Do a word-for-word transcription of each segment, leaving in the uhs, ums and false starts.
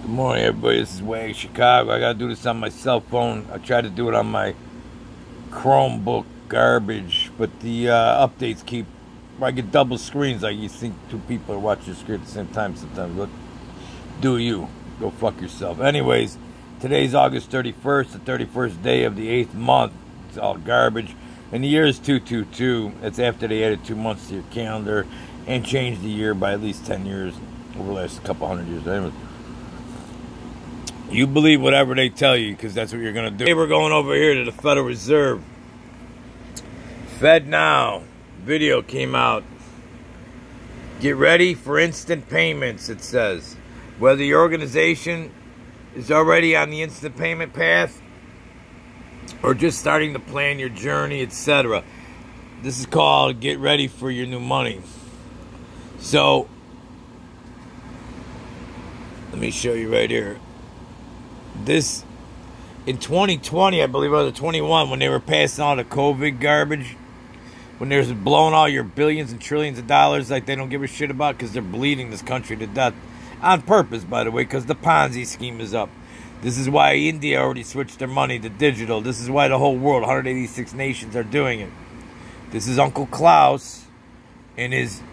Good morning, everybody. This is Wag Chicago. I gotta do this on my cell phone. I tried to do it on my Chromebook garbage, but the uh, updates keep. I get double screens. Like you think two people are watching the screen at the same time sometimes. Look, do you? Go fuck yourself. Anyways, today's August thirty-first, the thirty-first day of the eighth month. It's all garbage. And the year is two two two. That's after they added two months to your calendar and changed the year by at least ten years over the last couple hundred years. Anyways. You believe whatever they tell you, because that's what you're going to do. Hey, we're going over here to the Federal Reserve. Fed Now video came out. Get ready for instant payments, it says. Whether your organization is already on the instant payment path or just starting to plan your journey, et cetera. This is called Get Ready for Your New Money. So, let me show you right here. This, in twenty twenty, I believe, or twenty-one, when they were passing all the COVID garbage, when they're blowing all your billions and trillions of dollars like they don't give a shit about because they're bleeding this country to death. On purpose, by the way, because the Ponzi scheme is up. This is why India already switched their money to digital. This is why the whole world, one hundred eighty-six nations, are doing it. This is Uncle Klaus and his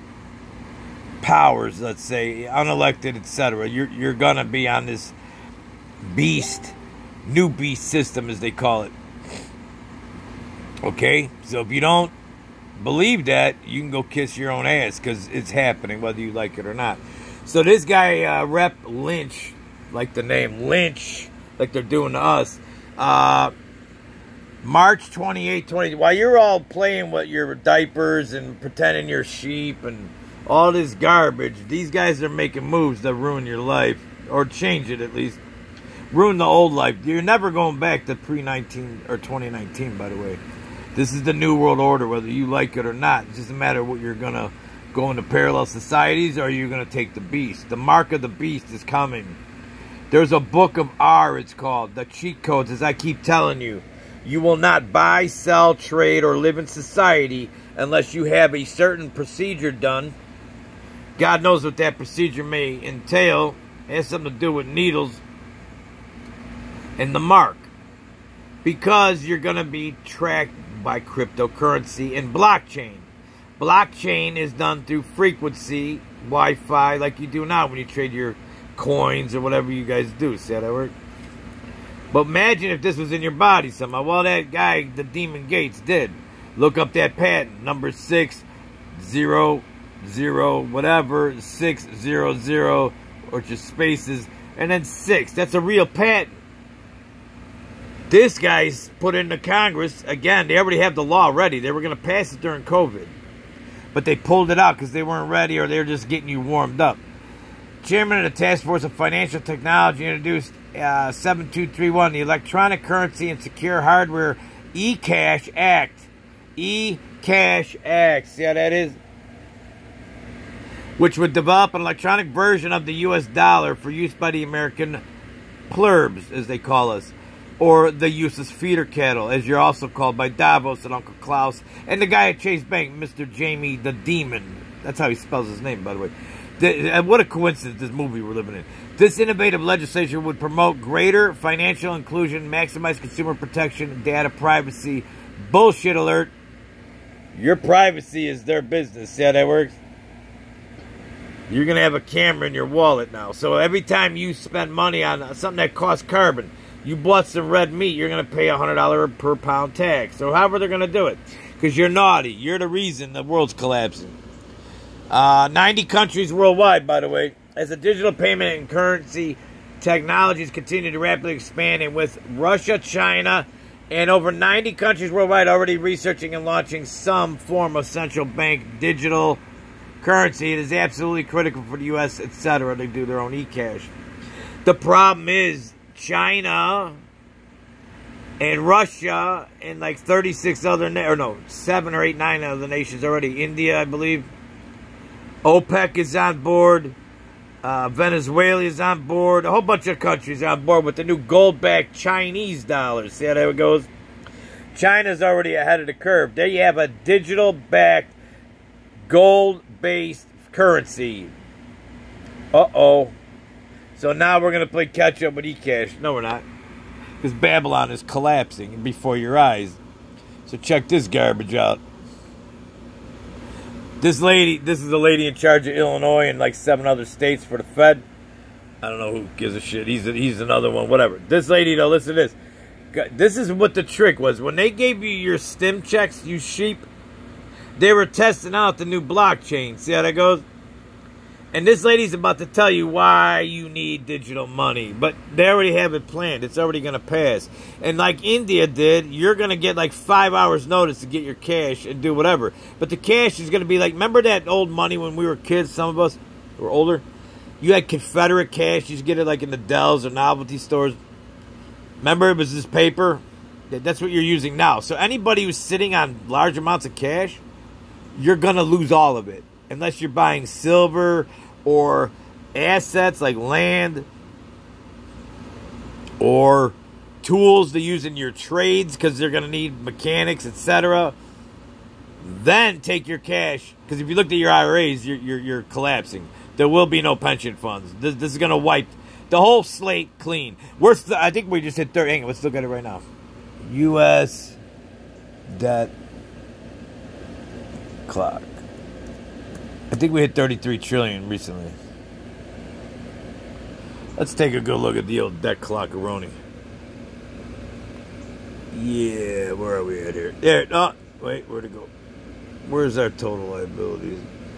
powers, let's say, unelected, et cetera. You're, you're going to be on this beast, new beast system as they call it. Okay, so if you don't believe that, you can go kiss your own ass, because it's happening whether you like it or not. So this guy, uh, Rep Lynch, like the name Lynch, like they're doing to us, uh, March twenty-eighth, twenty, while you're all playing with your diapers and pretending you're sheep and all this garbage, these guys are making moves that ruin your life, or change it at least. Ruin the old life. You're never going back to pre nineteen or twenty nineteen, by the way. This is the new world order, whether you like it or not. It doesn't matter what you're going to go into parallel societies, or you're going to take the beast. The mark of the beast is coming. There's a book of R, it's called. The cheat codes, as I keep telling you. You will not buy, sell, trade, or live in society unless you have a certain procedure done. God knows what that procedure may entail. It has something to do with needles and the mark, because you're going to be tracked by cryptocurrency and blockchain. Blockchain is done through frequency, Wi-Fi, like you do now when you trade your coins or whatever you guys do. See how that works? But imagine if this was in your body somehow. Well, that guy, the Demon Gates, did. Look up that patent, number six zero zero whatever six zero zero, or just spaces and then six. That's a real patent. This guy's put into Congress. Again, they already have the law ready. They were going to pass it during COVID. But they pulled it out because they weren't ready, or they were just getting you warmed up. Chairman of the Task Force of Financial Technology introduced uh, seven two three one, the Electronic Currency and Secure Hardware eCash Act. eCash Act. See how that is? Which would develop an electronic version of the U S dollar for use by the American plebs, as they call us. Or the useless feeder cattle, as you're also called by Davos and Uncle Klaus. And the guy at Chase Bank, Mister Jamie the Demon. That's how he spells his name, by the way. The, what a coincidence, this movie we're living in. This innovative legislation would promote greater financial inclusion, maximize consumer protection, and data privacy. Bullshit alert. Your privacy is their business. See how that works? You're going to have a camera in your wallet now. So every time you spend money on something that costs carbon, you bought some red meat, you're going to pay a one hundred dollars per pound tax. Or however they're going to do it. Because you're naughty. You're the reason the world's collapsing. Uh, ninety countries worldwide, by the way, as the digital payment and currency technologies continue to rapidly expand, and with Russia, China, and over ninety countries worldwide already researching and launching some form of central bank digital currency, it is absolutely critical for the U S, et cetera, to do their own eCash. The problem is China and Russia and like thirty-six other, or no, seven or eight, nine other nations already. India, I believe. OPEC is on board. Uh, Venezuela is on board. A whole bunch of countries are on board with the new gold-backed Chinese dollars. See how that goes? China's already ahead of the curve. There you have a digital-backed, gold-based currency. Uh-oh. So now we're going to play catch up with eCash. No, we're not. Because Babylon is collapsing before your eyes. So check this garbage out. This lady, this is the lady in charge of Illinois and like seven other states for the Fed. I don't know who gives a shit. He's a, he's another one, whatever. This lady, though, listen to this. This is what the trick was. When they gave you your stim checks, you sheep, they were testing out the new blockchain. See how that goes? And this lady's about to tell you why you need digital money. But they already have it planned. It's already going to pass. And like India did, you're going to get like five hours notice to get your cash and do whatever. But the cash is going to be like, remember that old money when we were kids, some of us were older? You had Confederate cash. You used to get it like in the Dells or novelty stores. Remember, it was this paper? That's what you're using now. So anybody who's sitting on large amounts of cash, you're going to lose all of it. Unless you're buying silver or assets like land or tools to use in your trades because they're going to need mechanics, et cetera. Then take your cash, because if you looked at your I R As, you're, you're, you're collapsing. There will be no pension funds. This, this is going to wipe the whole slate clean. We're th I think we just hit thirty. Hang on, let's look at it right now. U S debt clock. I think we hit thirty-three trillion recently. Let's take a good look at the old debt clock-a-roni. Yeah, where are we at here? There. Oh, wait, where'd it go? Where's our total liabilities?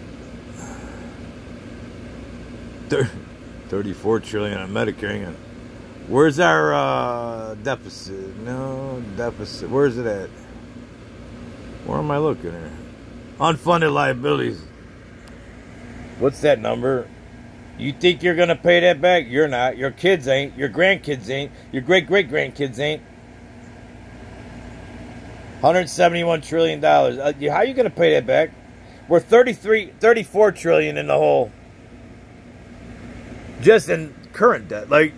thirty-four trillion on Medicare. Hang on. Where's our uh, deficit? No, deficit. Where's it at? Where am I looking at? Unfunded liabilities. What's that number? You think you're going to pay that back? You're not. Your kids ain't. Your grandkids ain't. Your great-great-grandkids ain't. one hundred seventy-one trillion dollars. Uh, how are you going to pay that back? We're thirty-three, thirty-four trillion in the hole. Just in current debt. Like,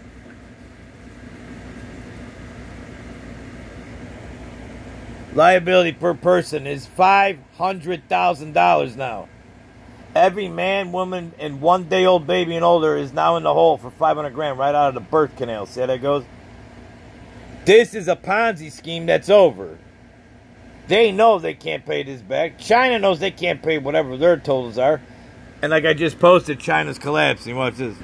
liability per person is five hundred thousand dollars now. Every man, woman, and one-day-old baby and older is now in the hole for five hundred grand right out of the birth canal. See how that goes? This is a Ponzi scheme that's over. They know they can't pay this back. China knows they can't pay whatever their totals are. And like I just posted, China's collapsing. Watch this.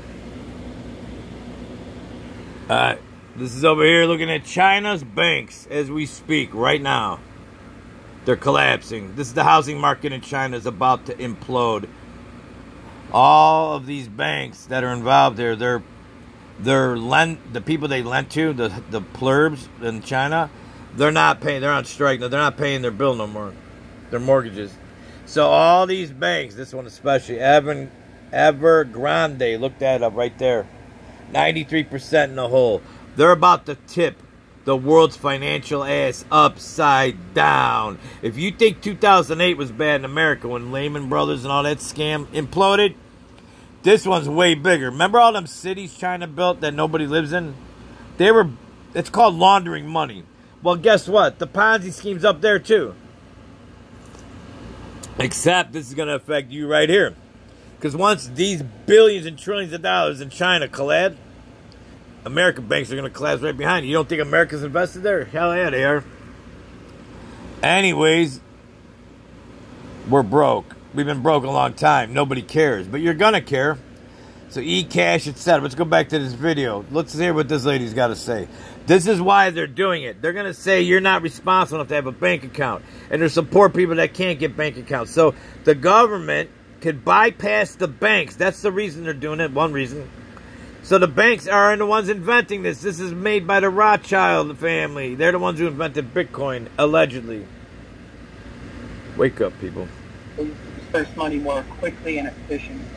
Alright. This is over here looking at China's banks as we speak right now. They're collapsing. This is the housing market in China is about to implode. All of these banks that are involved there, they're they're lend the people they lent to, the the plurbs in China, they're not paying. They're on strike. They're not paying their bill no more, their mortgages. So all these banks, this one especially, Evan, Evergrande, look that up right there, ninety-three percent in the hole. They're about to tip the world's financial ass upside down. If you think two thousand eight was bad in America when Lehman Brothers and all that scam imploded, this one's way bigger. Remember all them cities China built that nobody lives in? They were, it's called laundering money. Well, guess what? The Ponzi scheme's up there too. Except this is going to affect you right here. Because once these billions and trillions of dollars in China collapse, American banks are going to collapse right behind you. You don't think America's invested there? Hell yeah, they are. Anyways, we're broke. We've been broke a long time. Nobody cares. But you're going to care. So eCash, et cetera. Let's go back to this video. Let's hear what this lady's got to say. This is why they're doing it. They're going to say you're not responsible enough to have a bank account. And there's some poor people that can't get bank accounts. So the government could bypass the banks. That's the reason they're doing it. One reason. So the banks are the ones inventing this. This is made by the Rothschild family. They're the ones who invented Bitcoin, allegedly. Wake up, people. Disperse money more quickly and efficiently.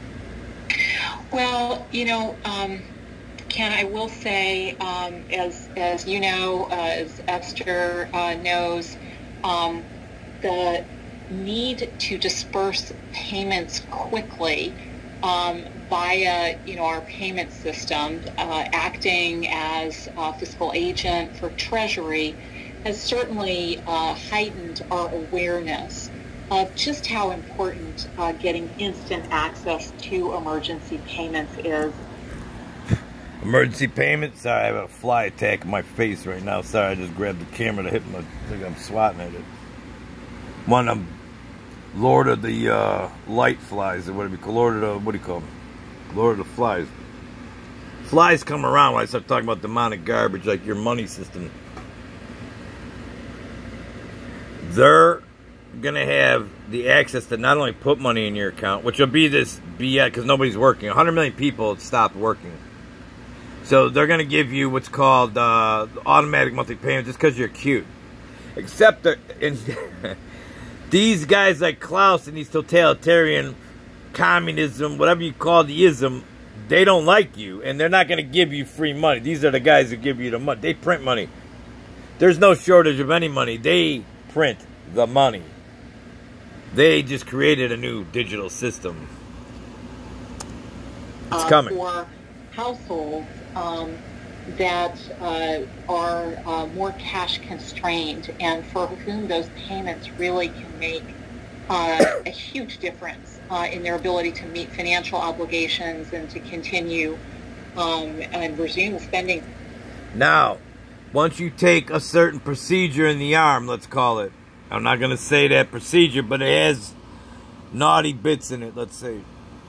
Well, you know, um, Ken, I will say, um, as as you know, uh, as Esther uh, knows, um, the need to disperse payments quickly um, via, you know, our payment system, uh, acting as a fiscal agent for Treasury, has certainly uh, heightened our awareness of just how important uh, getting instant access to emergency payments is. Emergency payment. Sorry, I have a fly attack in my face right now. Sorry, I just grabbed the camera to hit my. I think I'm swatting at it. One of them, Lord of the uh, light flies, or what do we call Lord of the, what do you call them? Lord of the flies. Flies come around when I start talking about demonic garbage, like your money system. They're gonna have the access to not only put money in your account, which will be this B S because nobody's working. one hundred million people have stopped working. So they're going to give you what's called uh, automatic monthly payment just because you're cute. Except that in these guys like Klaus and these totalitarian communism, whatever you call the ism, they don't like you. And they're not going to give you free money. These are the guys who give you the money. They print money. There's no shortage of any money. They print the money. They just created a new digital system. It's uh, coming. For households um, that uh, are uh, more cash constrained and for whom those payments really can make uh, a huge difference uh, in their ability to meet financial obligations and to continue um, and resume spending. Now, once you take a certain procedure in the arm, let's call it, I'm not going to say that procedure, but it has naughty bits in it, let's say,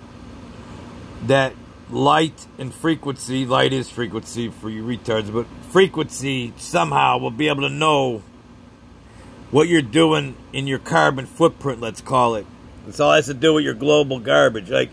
that light and frequency, light is frequency for you retards, but frequency somehow will be able to know what you're doing in your carbon footprint, let's call it. This all has to do with your global garbage. Like,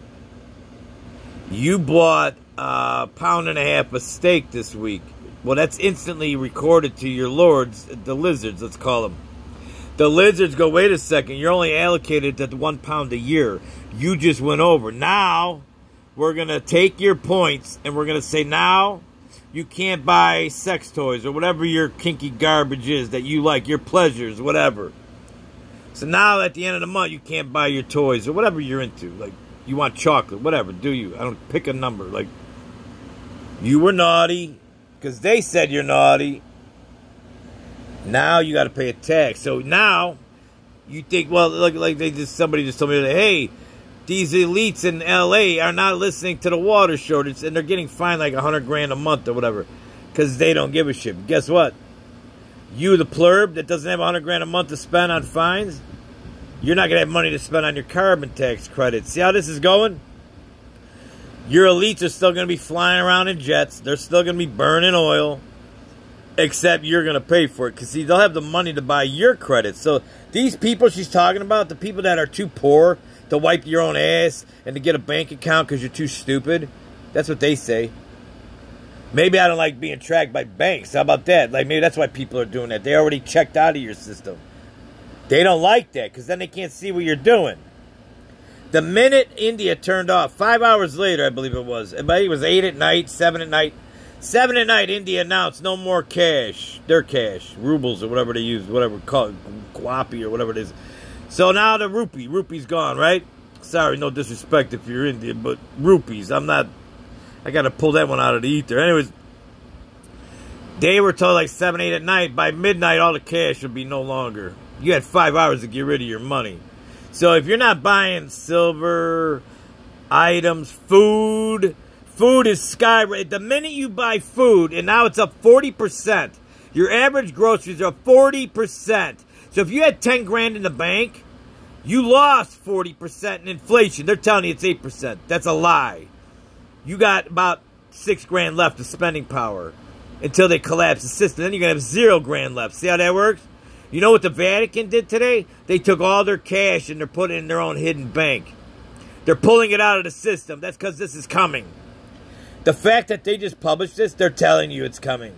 you bought a pound and a half of steak this week. Well, that's instantly recorded to your lords, the lizards, let's call them. The lizards go, wait a second, you're only allocated to one pound a year. You just went over. Now, we're going to take your points and we're going to say, now you can't buy sex toys or whatever your kinky garbage is that you like, your pleasures, whatever. So now at the end of the month, you can't buy your toys or whatever you're into. Like, you want chocolate, whatever, do you? I don't pick a number. Like, you were naughty because they said you're naughty. Now you got to pay a tax. So now you think, well, like, like they just somebody just told me that, hey, these elites in L A are not listening to the water shortage, and they're getting fined like a hundred grand a month or whatever because they don't give a shit. But guess what? You, the plurb that doesn't have a hundred grand a month to spend on fines, you're not gonna have money to spend on your carbon tax credits. See how this is going? Your elites are still gonna be flying around in jets. They're still gonna be burning oil. Except you're going to pay for it. Because, see, they'll have the money to buy your credits. So, these people she's talking about, the people that are too poor to wipe your own ass and to get a bank account because you're too stupid, that's what they say. Maybe I don't like being tracked by banks. How about that? Like, maybe that's why people are doing that. They already checked out of your system. They don't like that because then they can't see what you're doing. The minute India turned off, five hours later, I believe it was, it was eight at night, seven at night, Seven at night, India announced no more cash. Their cash. Rubles or whatever they use. Whatever call it. Guapi or whatever it is. So now the rupee. Rupee's gone, right? Sorry, no disrespect if you're Indian, but rupees. I'm not... I got to pull that one out of the ether. Anyways, they were told like seven, eight at night. By midnight, all the cash would be no longer. You had five hours to get rid of your money. So if you're not buying silver, items, food... Food is skyrocketing. The minute you buy food, and now it's up forty percent. Your average groceries are forty percent. So if you had ten grand in the bank, you lost forty percent in inflation. They're telling you it's eight percent. That's a lie. You got about six grand left of spending power until they collapse the system. Then you're going to have zero grand left. See how that works? You know what the Vatican did today? They took all their cash and they're putting it in their own hidden bank. They're pulling it out of the system. That's because this is coming. The fact that they just published this, they're telling you it's coming.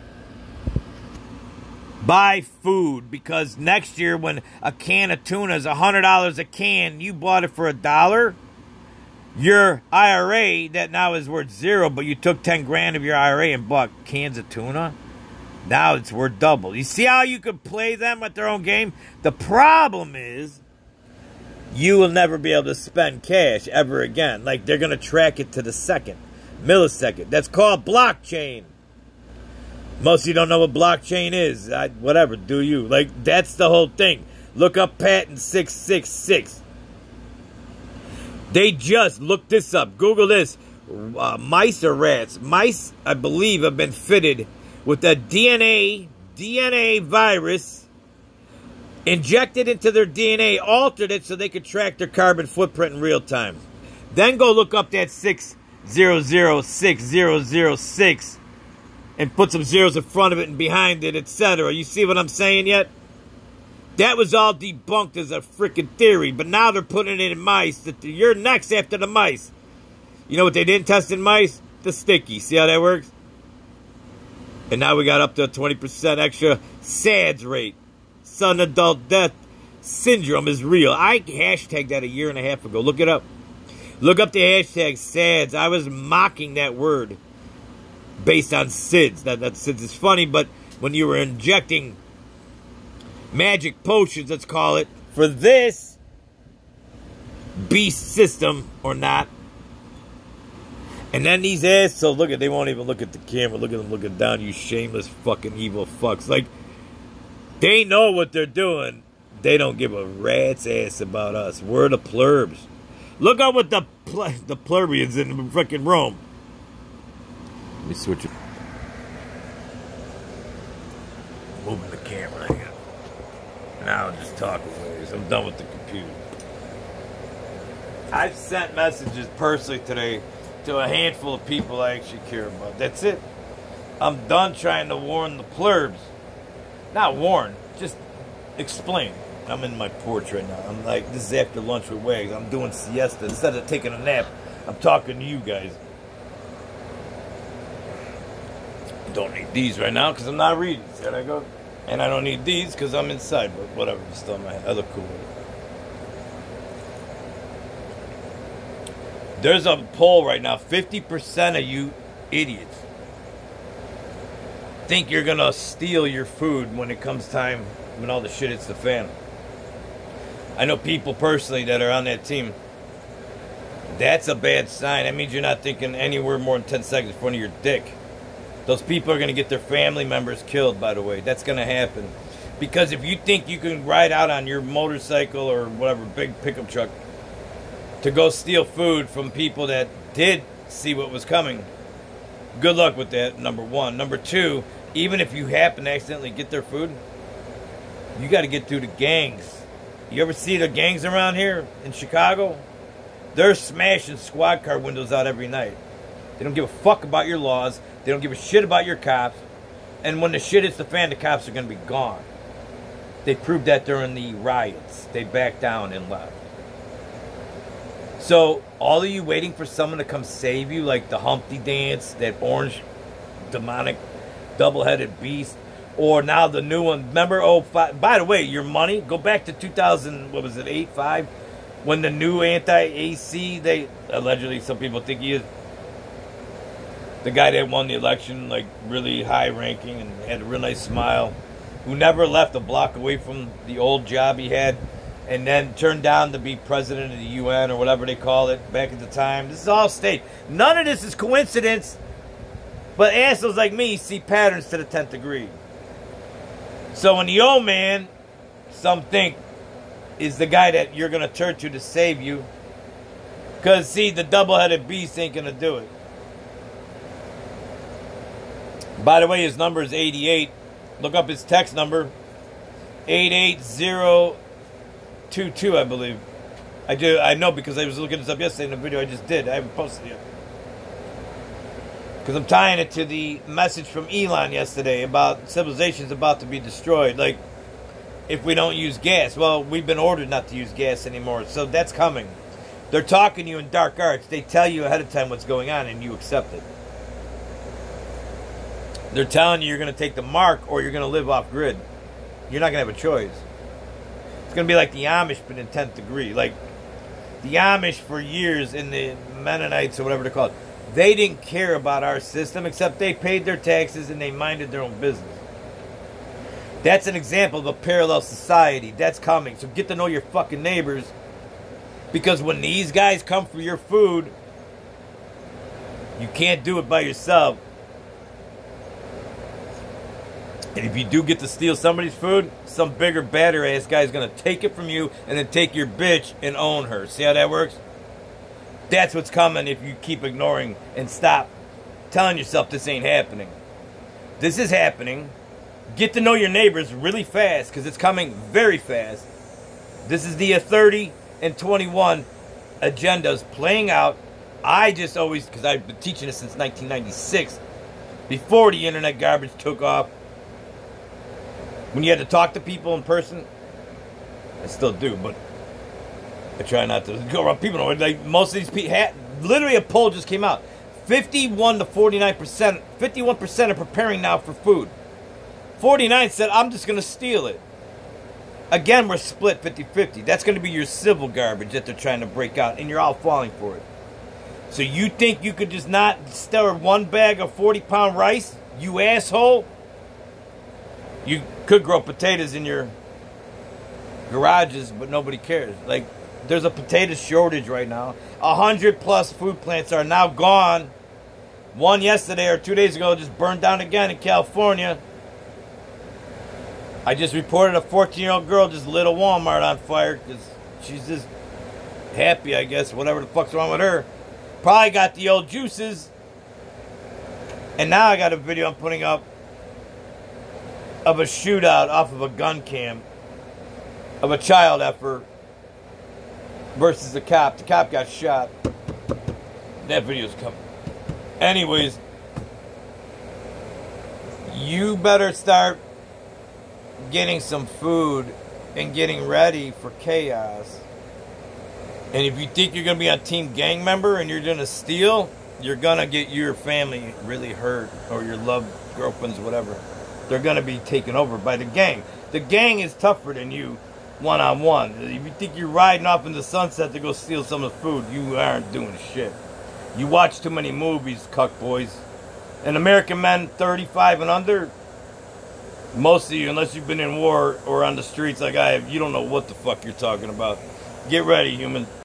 Buy food, because next year when a can of tuna is one hundred dollars a can, you bought it for a dollar, your I R A, that now is worth zero, but you took ten grand of your I R A and bought cans of tuna, now it's worth double. You see how you could play them at their own game? The problem is, you will never be able to spend cash ever again. Like, they're going to track it to the second. Millisecond. That's called blockchain. Most of you don't know what blockchain is. I, whatever, do you? Like, that's the whole thing. Look up patent six six six. They just, look this up. Google this. uh, mice or rats. Mice, I believe, have been fitted with a D N A, D N A virus, injected into their D N A, altered it so they could track their carbon footprint in real time. Then go look up that six zero zero six zero zero six and put some zeros in front of it and behind it, et cetera. You see what I'm saying yet? That was all debunked as a freaking theory, but now they're putting it in mice. That you're next after the mice. You know what they didn't test in mice? The sticky. See how that works? And now we got up to a twenty percent extra S A D S rate. Sudden adult death syndrome is real. I hashtagged that a year and a half ago. Look it up. Look up the hashtag S A D S. I was mocking that word based on S I D S. That, that S I D S is funny, but when you were injecting magic potions, let's call it, for this beast system or not. And then these assholes, look at, they won't even look at the camera. Look at them looking down, you shameless fucking evil fucks. Like, they know what they're doing. They don't give a rat's ass about us. We're the plurbs. Look at what the ple the plebeians in freaking Rome. Let me switch it. Moving the camera again. Now I'm just talking ways. I'm done with the computer. I've sent messages personally today to a handful of people I actually care about. That's it. I'm done trying to warn the plurbs. Not warn, just explain. I'm in my porch right now. I'm like, this is after lunch with Wags. I'm doing siesta. Instead of taking a nap, I'm talking to you guys. Don't need these right now because I'm not reading. See how I go? And I don't need these because I'm inside, but whatever. Still, my I look cool. There's a poll right now. fifty percent of you idiots think you're going to steal your food when it comes time, when all the shit hits the fan. I know people personally that are on that team. That's a bad sign. That means you're not thinking anywhere more than ten seconds in front of your dick. Those people are going to get their family members killed, by the way. That's going to happen. Because if you think you can ride out on your motorcycle or whatever, big pickup truck, to go steal food from people that did see what was coming, good luck with that, number one. Number two, even if you happen to accidentally get their food, you got to get through the gangs. You ever see the gangs around here in Chicago? They're smashing squad car windows out every night. They don't give a fuck about your laws. They don't give a shit about your cops. And when the shit hits the fan, the cops are going to be gone. They proved that during the riots. They backed down and left. So, all of you waiting for someone to come save you, like the Humpty Dance, that orange, demonic, double-headed beast, or now the new one. Remember, oh, five, by the way, your money, go back to two thousand, what was it, eight, five, when the new anti-A C, they, allegedly, some people think he is, the guy that won the election, like, really high-ranking and had a real nice smile, who never left a block away from the old job he had, and then turned down to be president of the U N or whatever they call it back at the time. This is all state. None of this is coincidence, but assholes like me see patterns to the tenth degree. So when the old man, some think, is the guy that you're going to turn to to save you, because, see, the double-headed beast ain't going to do it. By the way, his number is eighty-eight. Look up his text number, eight eight zero two two, I believe. I do. I know because I was looking this up yesterday in the video I just did. I haven't posted it yet. Because I'm tying it to the message from Elon yesterday about civilization's about to be destroyed. Like, if we don't use gas. Well, we've been ordered not to use gas anymore, so that's coming. They're talking to you in dark arts. They tell you ahead of time what's going on, and you accept it. They're telling you you're going to take the mark or you're going to live off grid. You're not going to have a choice. It's going to be like the Amish, but in tenth degree. Like, the Amish for years, in the Mennonites or whatever they're called, they didn't care about our system except they paid their taxes and they minded their own business. That's an example of a parallel society. That's coming. So get to know your fucking neighbors, because when these guys come for your food, you can't do it by yourself. And if you do get to steal somebody's food, some bigger, badder ass guy is going to take it from you and then take your bitch and own her. See how that works? That's what's coming if you keep ignoring and stop telling yourself this ain't happening. This is happening. Get to know your neighbors really fast because it's coming very fast. This is the thirty and twenty-one agendas playing out. I just always, because I've been teaching this since nineteen ninety-six, before the internet garbage took off, when you had to talk to people in person. I still do, but I try not to go around people. Like most of these people, had, literally a poll just came out. fifty-one to forty-nine percent, fifty-one percent are preparing now for food. forty-nine said, I'm just going to steal it. Again, we're split fifty fifty. That's going to be your civil garbage that they're trying to break out, and you're all falling for it. So you think you could just not stir one bag of forty pound rice? You asshole. You could grow potatoes in your garages, but nobody cares. Like, there's a potato shortage right now. A hundred plus food plants are now gone. One yesterday or two days ago just burned down again in California. I just reported a fourteen-year-old girl just lit a Walmart on fire because she's just happy, I guess, whatever the fuck's wrong with her. Probably got the old juices. And now I got a video I'm putting up of a shootout off of a gun cam of a child effort versus the cop. The cop got shot. That video's coming. Anyways, you better start getting some food and getting ready for chaos. And if you think you're going to be a team gang member and you're going to steal, you're going to get your family really hurt, or your loved girlfriends, whatever. They're going to be taken over by the gang. The gang is tougher than you one-on-one. If you think you're riding off in the sunset to go steal some of the food, you aren't doing shit. You watch too many movies, cuck boys. And American men thirty-five and under, most of you, unless you've been in war or on the streets like I have, you don't know what the fuck you're talking about. Get ready, human.